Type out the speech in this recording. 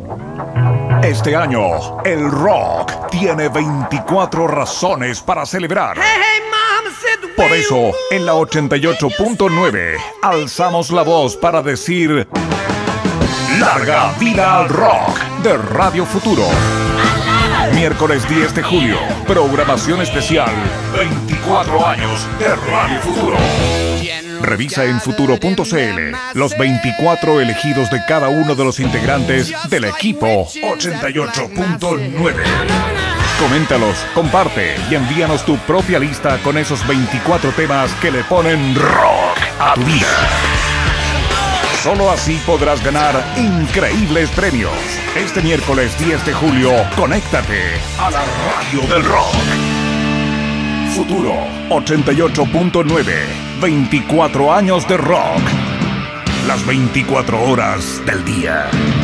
Este año, el rock tiene 24 razones para celebrar. Por eso, en la 88.9, alzamos la voz para decir: ¡Larga vida al rock! De Radio Futuro. Miércoles 10 de julio, programación especial, 24 años de Radio Futuro. Revisa en futuro.cl los 24 elegidos de cada uno de los integrantes del equipo 88.9. Coméntalos, comparte y envíanos tu propia lista con esos 24 temas que le ponen rock a tu vida. Solo así podrás ganar increíbles premios. Este miércoles 10 de julio, conéctate a la radio del rock. Futuro 88.9, 24 años de rock. Las 24 horas del día.